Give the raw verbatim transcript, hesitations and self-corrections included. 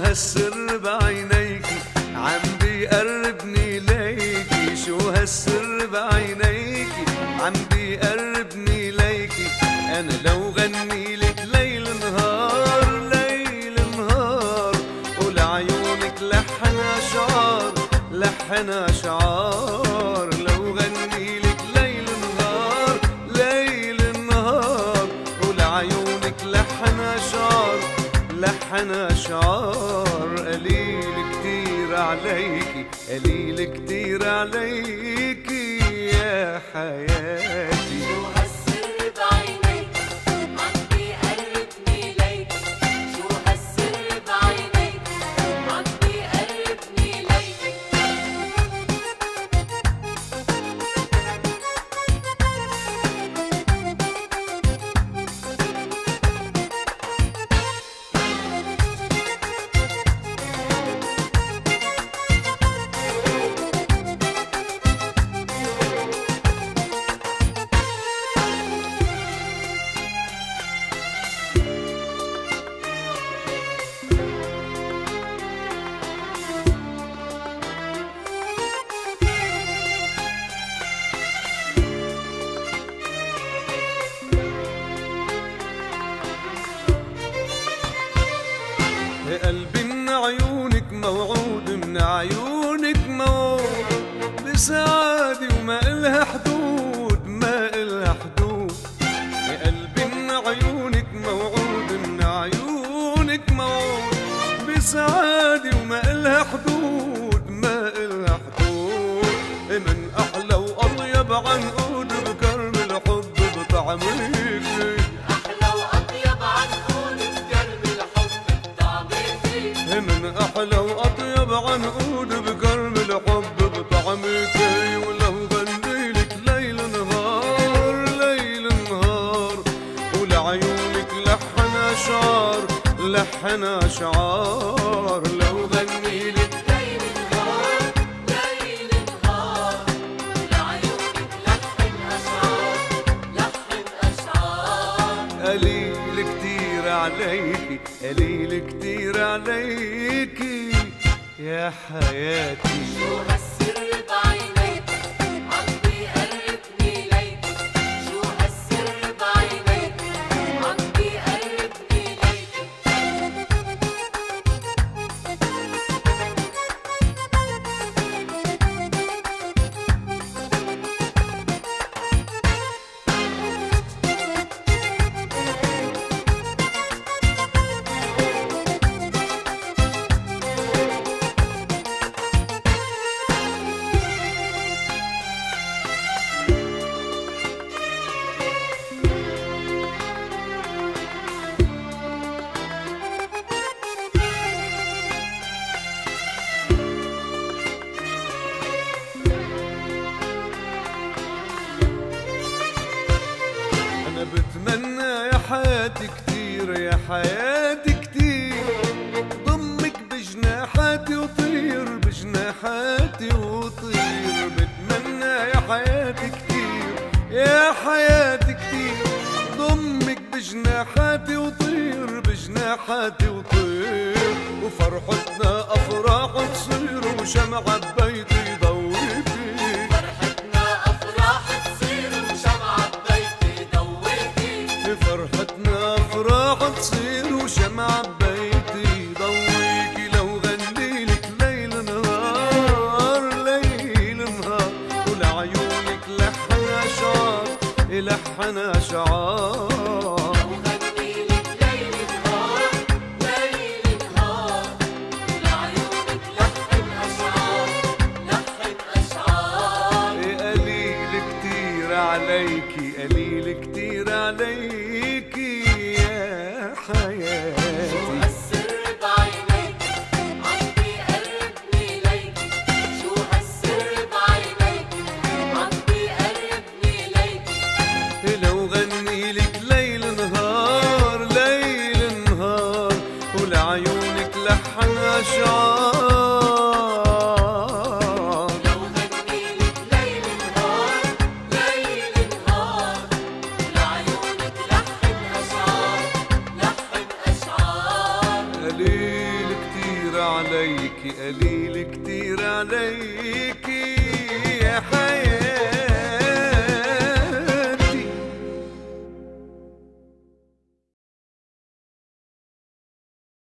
هالسر بعينيكي عم بيقربني ليكي، شو هالسر بعينيكي عم بيقربني ليكي. انا لو غني لك ليل نهار ليل نهار، ولعيونك لحن اشعار لحن اشعار. لو غني لك ليل نهار ليل نهار، ولعيونك لحن اشعار لحن اشعار. قليل كتير عليكي قليل كتير عليكي يا حياتي. شو هالسر بعينيكي عم بيقربني ليكي، شو هالسر بعينيكي عم بيقربني ليكي. قلبي من عيونك موعود من عيونك موعود بسعادة وما إلها حدود ما إلها حدود. قلبي من عيونك موعود من عيونك موعود بسعادة وما إلها حدود ما إلها حدود. من أحلى وأطيب عنقود بكرم الحب بطعمك، من أحلى وأطيب عنقود بقرب الحب بطعمك. ولو غنيلك ليل نهار ليل نهار، ولعيونك لحن أشعار لحن أشعار. لو غنيلك ليل نهار ليل نهار، ولعيونك لحن أشعار لحن أشعار. قليل كتير عليكي قليل كتير عليكي يا حياتي. شو هالسر بعينيكي عم بيقربني ليكي، شو هالسر بعينيكي عم بيقربني ليكي. بتمنى يا حياتي كتير يا حياتي كتير، ضمك بجناحاتي وطير بجناحاتي وطير. بتمنى يا حياتي كتير يا حياتي كتير، ضمك بجناحاتي وطير بجناحاتي وطير. وفرحتنا أفراح تصير وشمعة ببيتي يضوي فيه. فرحتنا أفراح تصير وشمعة ببيتي ضويكي. لو غنيلك ليل نهار ليل نهار، ولعيونك لحن أشعار لحن أشعار. لو غنيلك ليل نهار ليل نهار، ولعيونك لحن أشعار لحن أشعار. قليل كتير عليكي قليل كتير عليكي يا حياتي. شو هالسر بعينيكي عم بيقربني ليكي، شو هالسر بعينيكي عم بيقربني ليكي. لو غنيلك ليل نهار ليل نهار، ولعيونك لحن أشعار. قليل كتير عليكي قليل كتير عليكي يا حياتي